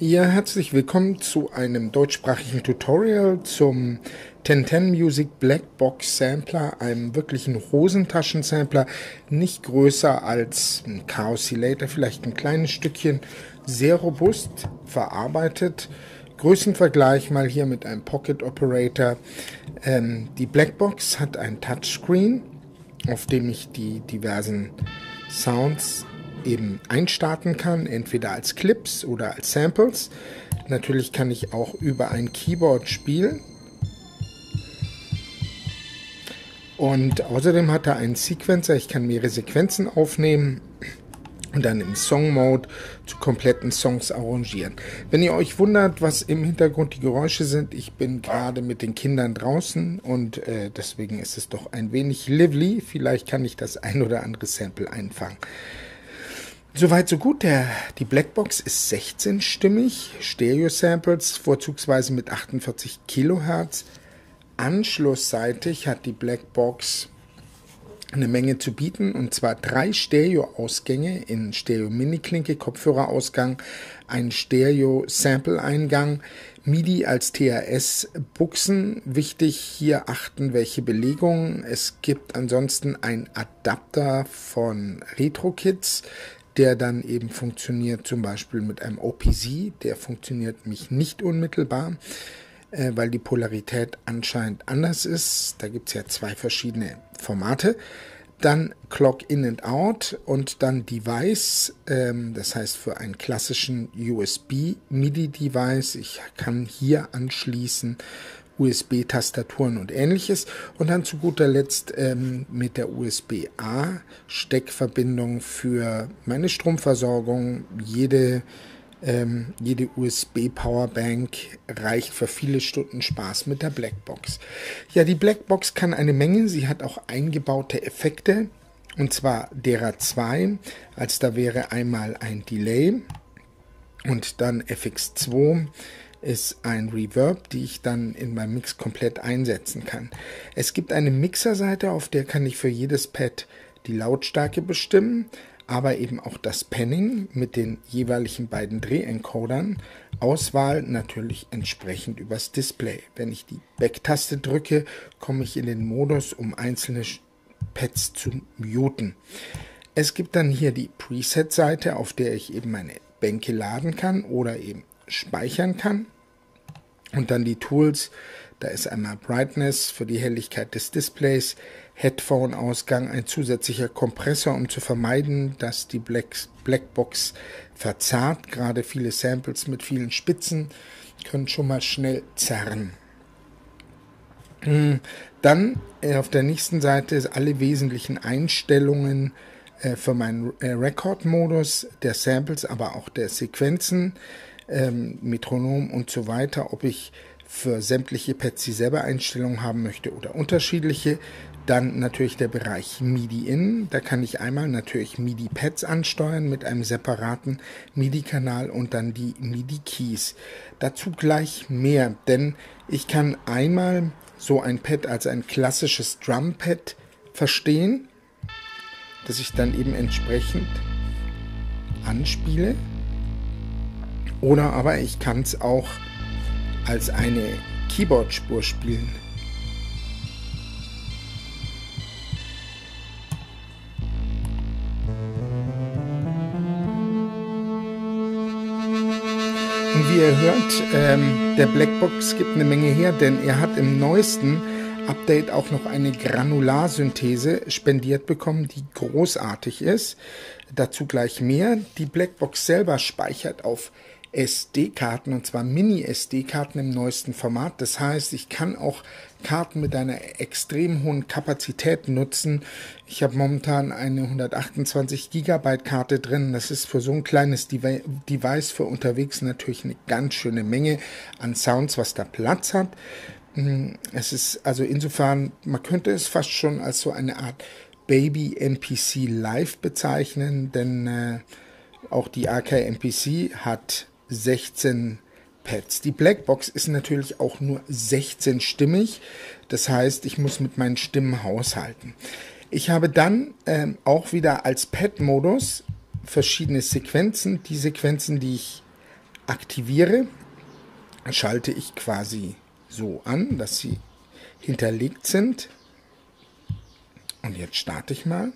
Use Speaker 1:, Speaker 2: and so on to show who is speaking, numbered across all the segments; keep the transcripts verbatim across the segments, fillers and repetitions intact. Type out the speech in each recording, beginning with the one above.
Speaker 1: Ja, herzlich willkommen zu einem deutschsprachigen Tutorial zum zehn zehn Music Black Box Sampler, einem wirklichen Hosentaschen-Sampler, nicht größer als ein K-Oscillator, vielleicht ein kleines Stückchen, sehr robust verarbeitet. Größenvergleich mal hier mit einem Pocket Operator. Ähm, die Blackbox hat ein Touchscreen, auf dem ich die diversen Sounds eben einstarten kann, entweder als Clips oder als Samples. Natürlich kann ich auch über ein Keyboard spielen. Und außerdem hat er einen Sequencer, ich kann mehrere Sequenzen aufnehmen und dann im Song-Mode zu kompletten Songs arrangieren. Wenn ihr euch wundert, was im Hintergrund die Geräusche sind, ich bin gerade mit den Kindern draußen und äh, deswegen ist es doch ein wenig lively. Vielleicht kann ich das ein oder andere Sample einfangen. Soweit so gut. Der, die Blackbox ist sechzehnstimmig, Stereo-Samples, vorzugsweise mit achtundvierzig Kilohertz. Anschlussseitig hat die Blackbox eine Menge zu bieten, und zwar drei Stereo-Ausgänge in Stereo-Mini-Klinke, Kopfhörerausgang, ein Stereo-Sample-Eingang, MIDI als T R S-Buchsen. Wichtig hier achten, welche Belegungen. Es gibt ansonsten einen Adapter von RetroKids, der dann eben funktioniert zum Beispiel mit einem O P Z. Der funktioniert mich nicht unmittelbar, äh, weil die Polarität anscheinend anders ist. Da gibt es ja zwei verschiedene Formate. Dann Clock In and Out und dann Device, ähm, das heißt für einen klassischen U S B-MIDI-Device. Ich kann hier anschließen U S B-Tastaturen und ähnliches. Und dann zu guter Letzt ähm, mit der U S B A-Steckverbindung für meine Stromversorgung. Jede, ähm, jede U S B-Powerbank reicht für viele Stunden Spaß mit der Blackbox. Ja, die Blackbox kann eine Menge. Sie hat auch eingebaute Effekte, und zwar derer zwei. Als da wäre einmal ein Delay und dann F X zwei. Ist ein Reverb, die ich dann in meinem Mix komplett einsetzen kann. Es gibt eine Mixerseite, auf der kann ich für jedes Pad die Lautstärke bestimmen, aber eben auch das Panning mit den jeweiligen beiden Drehencodern. Auswahl natürlich entsprechend übers Display. Wenn ich die Back-Taste drücke, komme ich in den Modus, um einzelne Pads zu muten. Es gibt dann hier die Preset-Seite, auf der ich eben meine Bänke laden kann oder eben speichern kann. Und dann die Tools, da ist einmal Brightness für die Helligkeit des Displays, Headphone-Ausgang, ein zusätzlicher Kompressor, um zu vermeiden, dass die Black, Blackbox verzerrt. Gerade viele Samples mit vielen Spitzen können schon mal schnell zerren. Dann äh, auf der nächsten Seite ist alle wesentlichen Einstellungen äh, für meinen äh, Record-Modus der Samples, aber auch der Sequenzen, Ähm, Metronom und so weiter, ob ich für sämtliche Pads dieselbe Einstellung haben möchte oder unterschiedliche. Dann natürlich der Bereich MIDI-In, da kann ich einmal natürlich MIDI-Pads ansteuern mit einem separaten MIDI-Kanal und dann die MIDI-Keys. Dazu gleich mehr, denn ich kann einmal so ein Pad als ein klassisches Drum-Pad verstehen, das ich dann eben entsprechend anspiele. Oder aber ich kann es auch als eine Keyboard-Spur spielen. Und wie ihr hört, ähm, der Blackbox gibt eine Menge her, denn er hat im neuesten Update auch noch eine Granularsynthese spendiert bekommen, die großartig ist. Dazu gleich mehr. Die Blackbox selber speichert auf S D-Karten, und zwar Mini-S D-Karten im neuesten Format. Das heißt, ich kann auch Karten mit einer extrem hohen Kapazität nutzen. Ich habe momentan eine hundertachtundzwanzig Gigabyte Karte drin. Das ist für so ein kleines Devi- Device für unterwegs natürlich eine ganz schöne Menge an Sounds, was da Platz hat. Es ist also insofern, man könnte es fast schon als so eine Art Baby-M P C Live bezeichnen, denn äh, auch die A K M P C hat sechzehn Pads. Die Blackbox ist natürlich auch nur sechzehnstimmig, das heißt, ich muss mit meinen Stimmen haushalten. Ich habe dann ähm, auch wieder als Pad-Modus verschiedene Sequenzen. Die Sequenzen, die ich aktiviere, schalte ich quasi so an, dass sie hinterlegt sind. Und jetzt starte ich mal.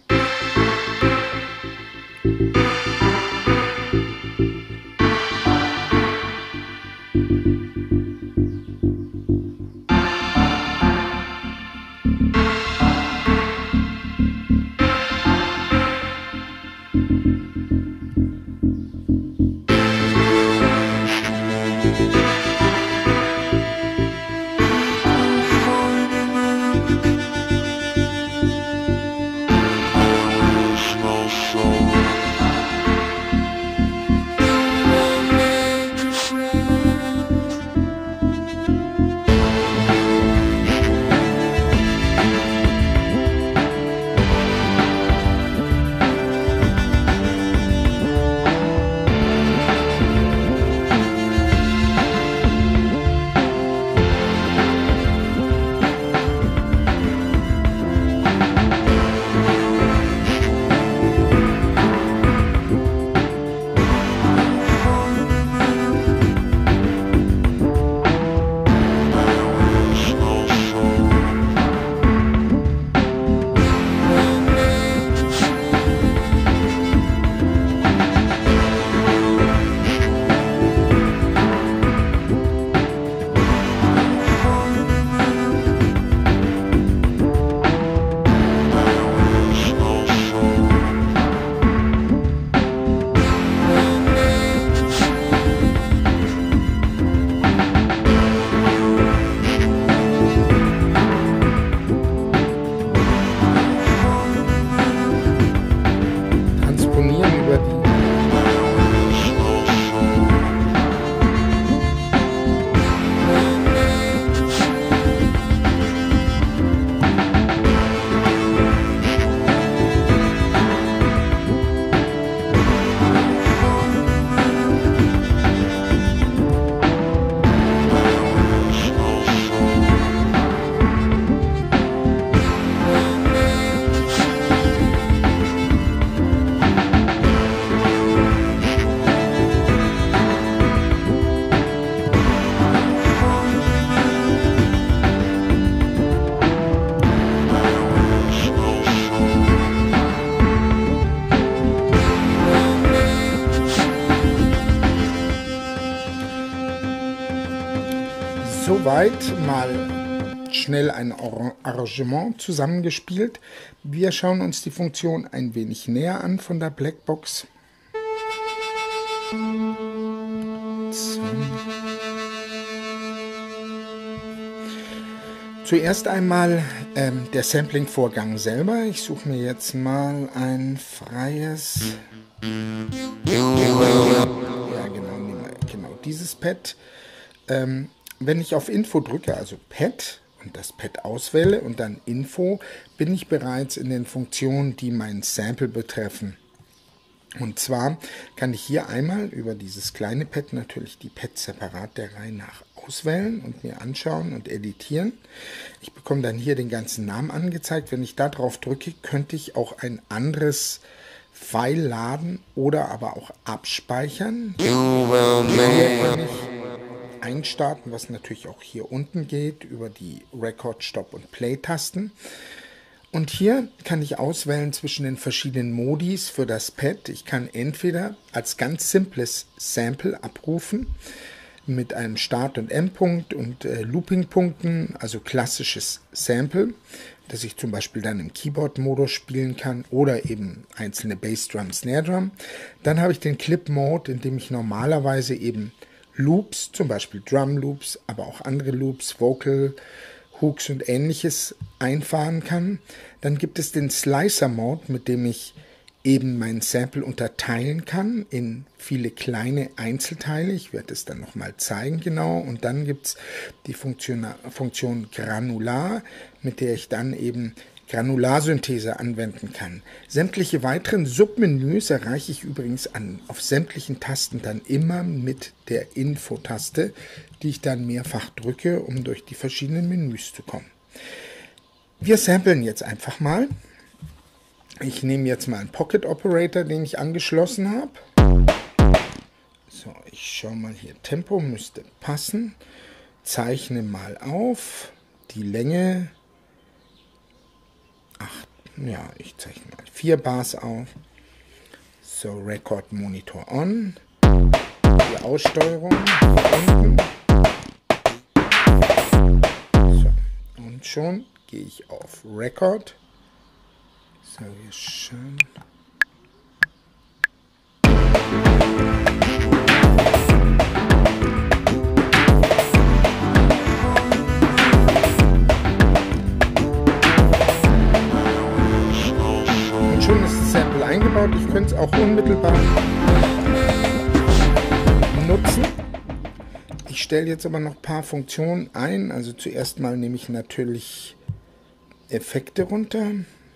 Speaker 1: Soweit mal schnell ein Arrangement zusammengespielt. Wir schauen uns die Funktion ein wenig näher an von der Blackbox. So. Zuerst einmal ähm, der Sampling-Vorgang selber. Ich suche mir jetzt mal ein freies... Ja, genau, genau dieses Pad. Ähm, wenn ich auf Info drücke, also Pad, und das Pad auswähle und dann Info, bin ich bereits in den Funktionen, die mein Sample betreffen. Und zwar kann ich hier einmal über dieses kleine Pad natürlich die Pads separat der Reihe nach auswählen und mir anschauen und editieren. Ich bekomme dann hier den ganzen Namen angezeigt. Wenn ich da drauf drücke, könnte ich auch ein anderes File laden oder aber auch abspeichern. Hier kann ich einstarten, was natürlich auch hier unten geht, über die Record, Stop und Play-Tasten. Und hier kann ich auswählen zwischen den verschiedenen Modis für das Pad. Ich kann entweder als ganz simples Sample abrufen mit einem Start- und Endpunkt und äh, Looping-Punkten, also klassisches Sample, das ich zum Beispiel dann im Keyboard-Modus spielen kann oder eben einzelne Bassdrum, Snare-Drum. Dann habe ich den Clip-Mode, in dem ich normalerweise eben Loops, zum Beispiel Drum Loops, aber auch andere Loops, Vocal, Hooks und ähnliches einfahren kann. Dann gibt es den Slicer Mode, mit dem ich eben mein Sample unterteilen kann in viele kleine Einzelteile. Ich werde es dann nochmal zeigen genau. Und dann gibt es die Funktion, Funktion Granular, mit der ich dann eben Granularsynthese anwenden kann. Sämtliche weiteren Submenüs erreiche ich übrigens an, auf sämtlichen Tasten dann immer mit der Info-Taste, die ich dann mehrfach drücke, um durch die verschiedenen Menüs zu kommen. Wir samplen jetzt einfach mal. Ich nehme jetzt mal einen Pocket Operator, den ich angeschlossen habe. So, ich schaue mal hier. Tempo müsste passen. Zeichne mal auf. Die Länge. Ach, ja, ich zeichne mal vier Bars auf. So, Record Monitor on. Die Aussteuerung unten. So, und schon gehe ich auf Record. So, wir schauen. Und schon ist das Sample eingebaut. Ich könnte es auch unmittelbar nutzen. Ich stelle jetzt aber noch ein paar Funktionen ein. Also zuerst mal nehme ich natürlich Effekte runter.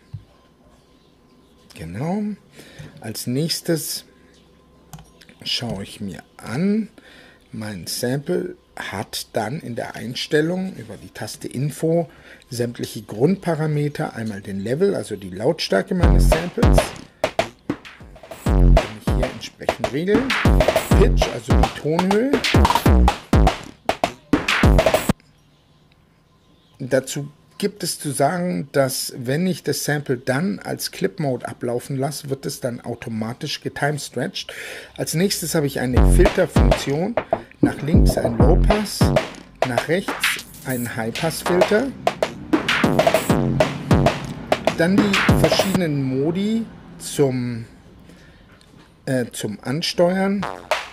Speaker 1: Genau. Als nächstes schaue ich mir an. Mein Sample hat dann in der Einstellung über die Taste Info sämtliche Grundparameter. Einmal den Level, also die Lautstärke meines Samples. Kann ich hier entsprechend regeln. Pitch, also die Tonhöhe. Dazu gibt es zu sagen, dass wenn ich das Sample dann als Clip Mode ablaufen lasse, wird es dann automatisch getimestretched. Als nächstes habe ich eine Filterfunktion. Nach links ein Low Pass, nach rechts ein High Pass Filter. Dann die verschiedenen Modi zum, äh, zum Ansteuern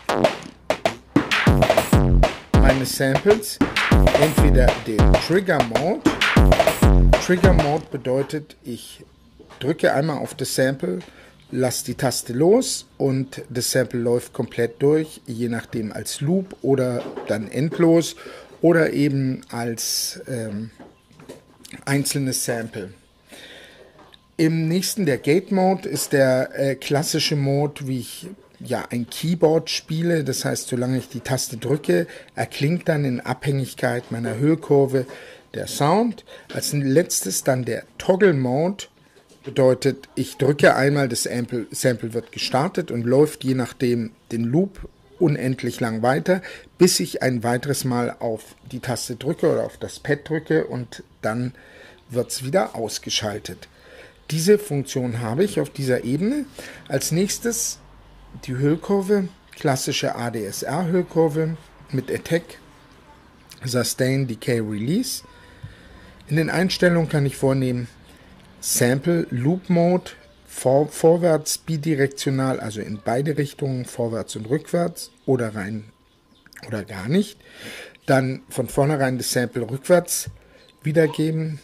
Speaker 1: meines Samples. Entweder den Trigger Mode. Trigger Mode bedeutet, ich drücke einmal auf das Sample, lasse die Taste los und das Sample läuft komplett durch, je nachdem als Loop oder dann endlos oder eben als ähm, einzelnes Sample. Im nächsten, der Gate Mode, ist der äh, klassische Mode, wie ich ja ein Keyboard spiele. Das heißt, solange ich die Taste drücke, erklingt dann in Abhängigkeit meiner Höhekurve der Sound. Als letztes dann der Toggle Mode. Bedeutet, ich drücke einmal, das Sample, Sample wird gestartet und läuft je nachdem den Loop unendlich lang weiter, bis ich ein weiteres Mal auf die Taste drücke oder auf das Pad drücke und dann wird es wieder ausgeschaltet. Diese Funktion habe ich auf dieser Ebene. Als nächstes die Hüllkurve, klassische A D S R-Hüllkurve mit Attack, Sustain, Decay, Release. In den Einstellungen kann ich vornehmen Sample, Loop Mode, vor, vorwärts, bidirektional, also in beide Richtungen, vorwärts und rückwärts oder rein oder gar nicht. Dann von vornherein das Sample rückwärts wiedergeben.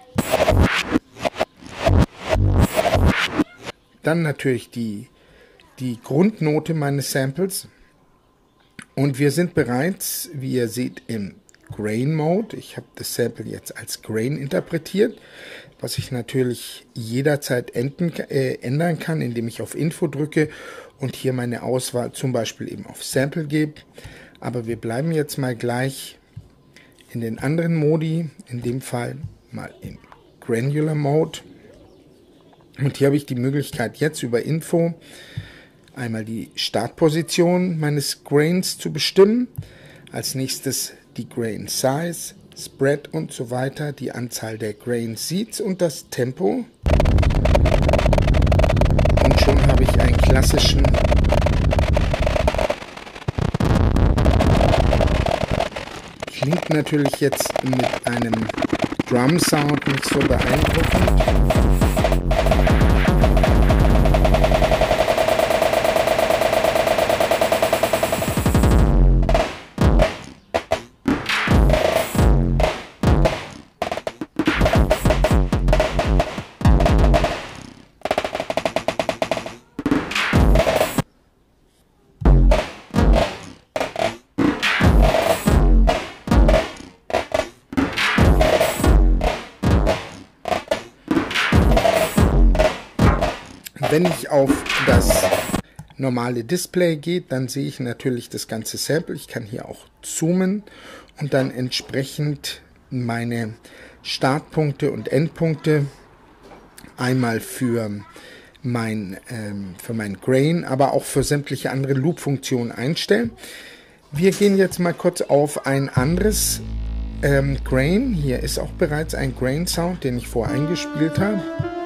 Speaker 1: Dann natürlich die, die Grundnote meines Samples. Und wir sind bereits, wie ihr seht, im Grain Mode. Ich habe das Sample jetzt als Grain interpretiert, was ich natürlich jederzeit enden, äh, ändern kann, indem ich auf Info drücke und hier meine Auswahl zum Beispiel eben auf Sample gebe. Aber wir bleiben jetzt mal gleich in den anderen Modi, in dem Fall mal im Granular Mode. Und hier habe ich die Möglichkeit jetzt über Info einmal die Startposition meines Grains zu bestimmen. Als nächstes die Grain Size, Spread und so weiter, die Anzahl der Grain Seeds und das Tempo. Und schon habe ich einen klassischen klingt natürlich jetzt mit einem Drum Sound nicht so beeindruckend. Wenn ich auf das normale Display gehe, dann sehe ich natürlich das ganze Sample. Ich kann hier auch zoomen und dann entsprechend meine Startpunkte und Endpunkte einmal für mein, ähm, für mein Grain, aber auch für sämtliche andere Loop-Funktionen einstellen. Wir gehen jetzt mal kurz auf ein anderes ähm, Grain. Hier ist auch bereits ein Grain-Sound, den ich vorher eingespielt habe.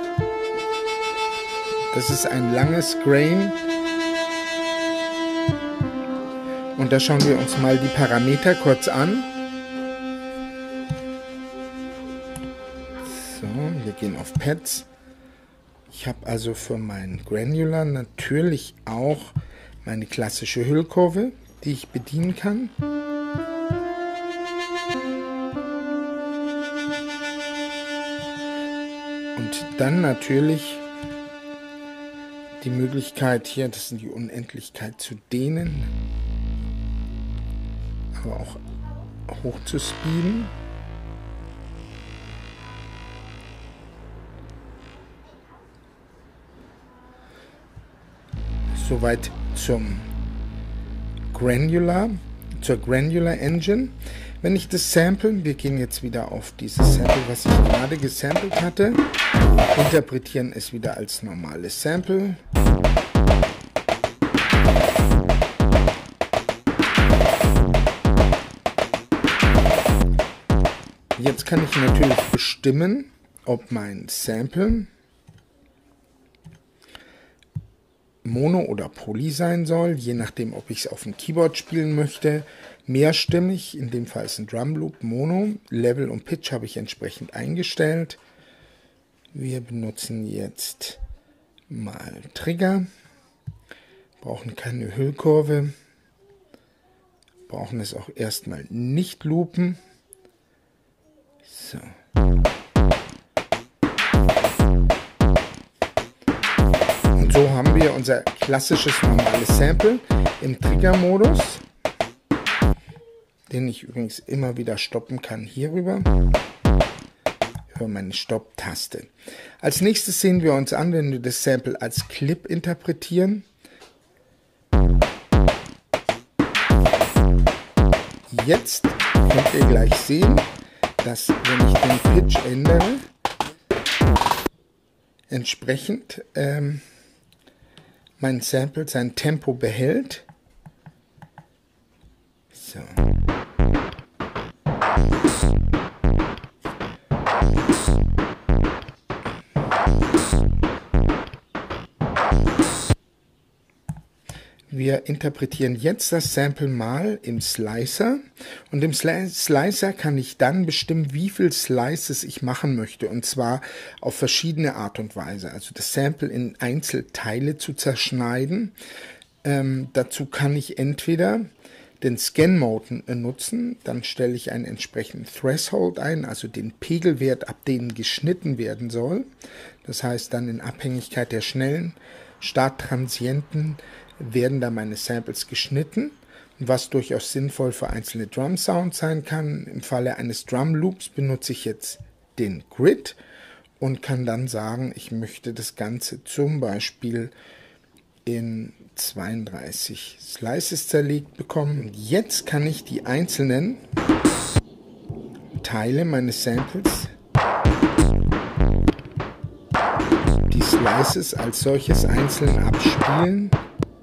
Speaker 1: Das ist ein langes Grain. Und da schauen wir uns mal die Parameter kurz an. So, wir gehen auf Pads. Ich habe also für meinen Granular natürlich auch meine klassische Hüllkurve, die ich bedienen kann. Und dann natürlich die Möglichkeit hier, das sind die Unendlichkeit zu dehnen, aber auch hoch zu speeden. Soweit zum Granular, zur Granular Engine. Wenn ich das Sample, wir gehen jetzt wieder auf dieses Sample, was ich gerade gesampelt hatte, interpretieren es wieder als normales Sample. Jetzt kann ich natürlich bestimmen, ob mein Sample Mono oder Poly sein soll, je nachdem, ob ich es auf dem Keyboard spielen möchte. Mehrstimmig, in dem Fall ist ein Drum Loop Mono. Level und Pitch habe ich entsprechend eingestellt. Wir benutzen jetzt mal Trigger, brauchen keine Hüllkurve, brauchen es auch erstmal nicht loopen. So. Und so haben wir unser klassisches normales Sample im Trigger-Modus, den ich übrigens immer wieder stoppen kann hierüber, über meine Stopp-Taste. Als nächstes sehen wir uns an, wenn wir das Sample als Clip interpretieren. Jetzt könnt ihr gleich sehen, dass, wenn ich den Pitch ändere, entsprechend ähm, mein Sample sein Tempo behält. So. Wir interpretieren jetzt das Sample mal im Slicer und im Slicer kann ich dann bestimmen, wie viel Slices ich machen möchte, und zwar auf verschiedene Art und Weise. Also das Sample in Einzelteile zu zerschneiden. Ähm, dazu kann ich entweder den Scan-Mode nutzen, dann stelle ich einen entsprechenden Threshold ein, also den Pegelwert, ab dem geschnitten werden soll. Das heißt dann in Abhängigkeit der schnellen Starttransienten werden da meine Samples geschnitten, was durchaus sinnvoll für einzelne Drum Sounds sein kann. Im Falle eines Drum Loops benutze ich jetzt den Grid und kann dann sagen, ich möchte das Ganze zum Beispiel in zweiunddreißig Slices zerlegt bekommen. Und jetzt kann ich die einzelnen Teile meines Samples, die Slices als solches einzeln abspielen.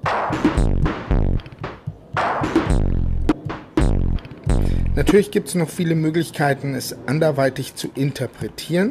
Speaker 1: Natürlich gibt es noch viele Möglichkeiten, es anderweitig zu interpretieren.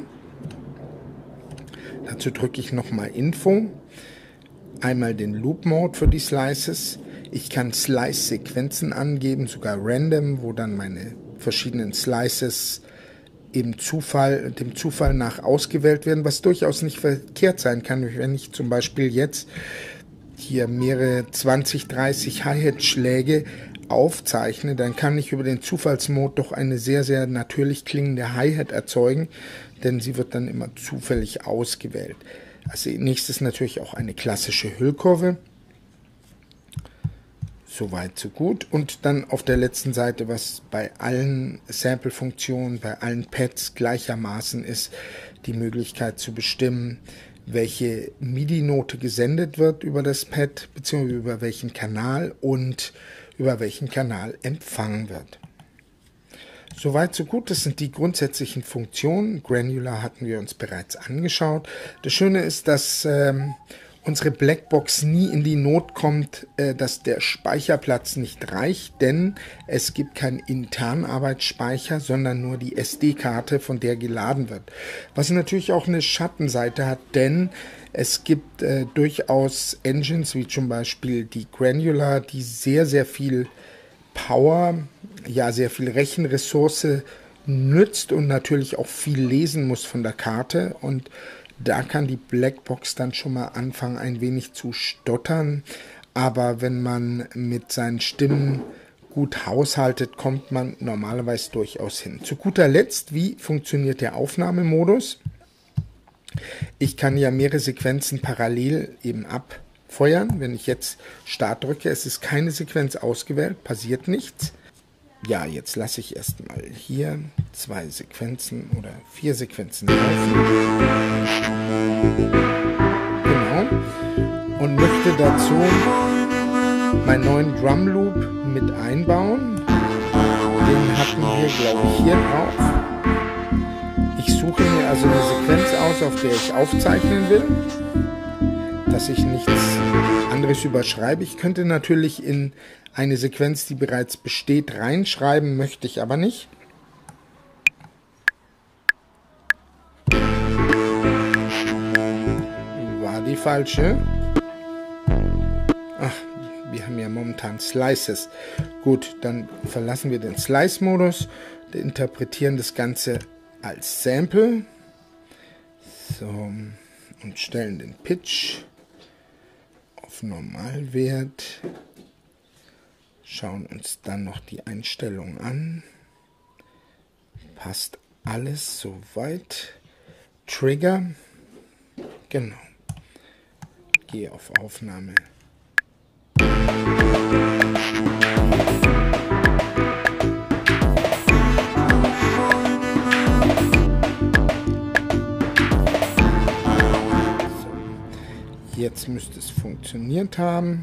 Speaker 1: Dazu drücke ich nochmal Info. Einmal den Loop Mode für die Slices. Ich kann Slice-Sequenzen angeben, sogar random, wo dann meine verschiedenen Slices im Zufall, dem Zufall nach ausgewählt werden, was durchaus nicht verkehrt sein kann, wenn ich zum Beispiel jetzt hier mehrere zwanzig, dreißig Hi-Hat-Schläge aufzeichne, dann kann ich über den Zufallsmod doch eine sehr, sehr natürlich klingende Hi-Hat erzeugen, denn sie wird dann immer zufällig ausgewählt. Als nächstes natürlich auch eine klassische Hüllkurve. Soweit, so gut. Und dann auf der letzten Seite, was bei allen Sample-Funktionen, bei allen Pads gleichermaßen ist, die Möglichkeit zu bestimmen, welche MIDI-Note gesendet wird über das Pad, beziehungsweise über welchen Kanal und über welchen Kanal empfangen wird. Soweit, so gut. Das sind die grundsätzlichen Funktionen. Granular hatten wir uns bereits angeschaut. Das Schöne ist, dass ähm, unsere Blackbox nie in die Not kommt, äh, dass der Speicherplatz nicht reicht, denn es gibt keinen internen Arbeitsspeicher, sondern nur die S D-Karte, von der geladen wird. Was natürlich auch eine Schattenseite hat, denn es gibt äh, durchaus Engines, wie zum Beispiel die Granular, die sehr, sehr viel Power, ja sehr viel Rechenressource nützt und natürlich auch viel lesen muss von der Karte, und da kann die Blackbox dann schon mal anfangen, ein wenig zu stottern, aber wenn man mit seinen Stimmen gut haushaltet, kommt man normalerweise durchaus hin. Zu guter Letzt, wie funktioniert der Aufnahmemodus? Ich kann ja mehrere Sequenzen parallel eben abfeuern. Wenn ich jetzt Start drücke, es ist keine Sequenz ausgewählt, passiert nichts. Ja, jetzt lasse ich erstmal hier zwei Sequenzen oder vier Sequenzen laufen. Genau. Und möchte dazu meinen neuen Drum Loop mit einbauen. Den hatten wir, glaube ich, hier drauf. Ich suche mir also eine Sequenz aus, auf der ich aufzeichnen will, dass ich nichts anderes überschreibe. Ich könnte natürlich in eine Sequenz, die bereits besteht, reinschreiben, möchte ich aber nicht. War die falsche? Ach, wir haben ja momentan Slices. Gut, dann verlassen wir den Slice-Modus, interpretieren das Ganze als Sample. So, und stellen den Pitch auf Normalwert. Schauen uns dann noch die Einstellungen an. Passt alles soweit. Trigger. Genau. Gehe auf Aufnahme. Jetzt müsste es funktioniert haben.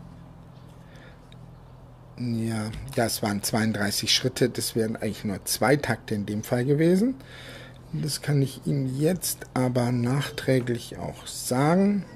Speaker 1: Ja, das waren zweiunddreißig Schritte. Das wären eigentlich nur zwei Takte in dem Fall gewesen. Das kann ich Ihnen jetzt aber nachträglich auch sagen.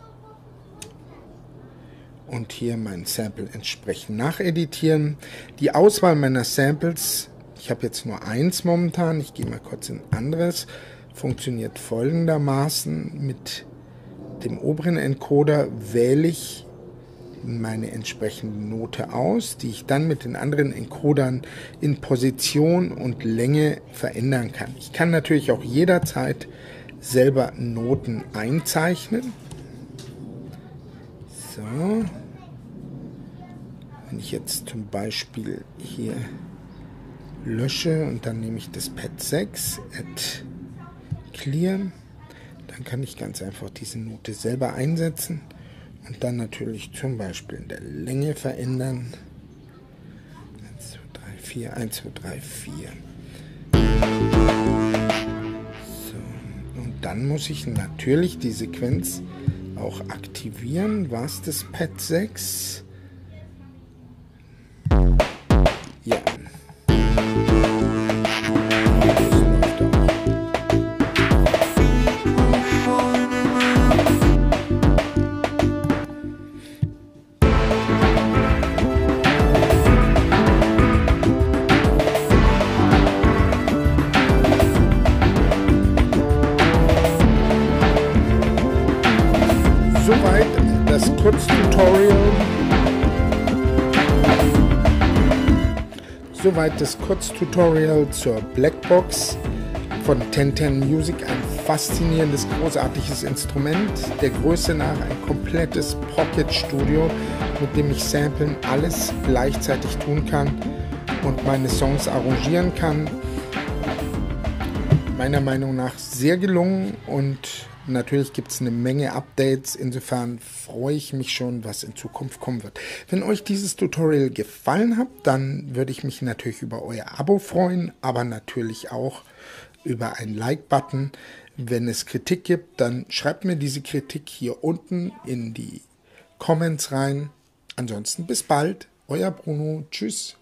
Speaker 1: Und hier mein Sample entsprechend nacheditieren. Die Auswahl meiner Samples, ich habe jetzt nur eins momentan, ich gehe mal kurz in anderes, funktioniert folgendermaßen. Mit dem oberen Encoder wähle ich meine entsprechende Note aus, die ich dann mit den anderen Encodern in Position und Länge verändern kann. Ich kann natürlich auch jederzeit selber Noten einzeichnen. So. Wenn ich jetzt zum Beispiel hier lösche und dann nehme ich das Pad sechs, Add Clear, dann kann ich ganz einfach diese Note selber einsetzen und dann natürlich zum Beispiel in der Länge verändern. eins, zwei, drei, vier, eins, zwei, drei, vier. So, und dann muss ich natürlich die Sequenz auch aktivieren. War es das Pad sechs? Ja. Soweit das Kurztutorial. Soweit das Kurztutorial zur Blackbox von ten ten Music. Ein faszinierendes, großartiges Instrument. Der Größe nach ein komplettes Pocket Studio, mit dem ich Samplen alles gleichzeitig tun kann und meine Songs arrangieren kann. Meiner Meinung nach sehr gelungen, und natürlich gibt es eine Menge Updates. Insofern freue ich mich schon, was in Zukunft kommen wird. Wenn euch dieses Tutorial gefallen hat, dann würde ich mich natürlich über euer Abo freuen, aber natürlich auch über einen Like-Button. Wenn es Kritik gibt, dann schreibt mir diese Kritik hier unten in die Comments rein. Ansonsten bis bald. Euer Bruno. Tschüss.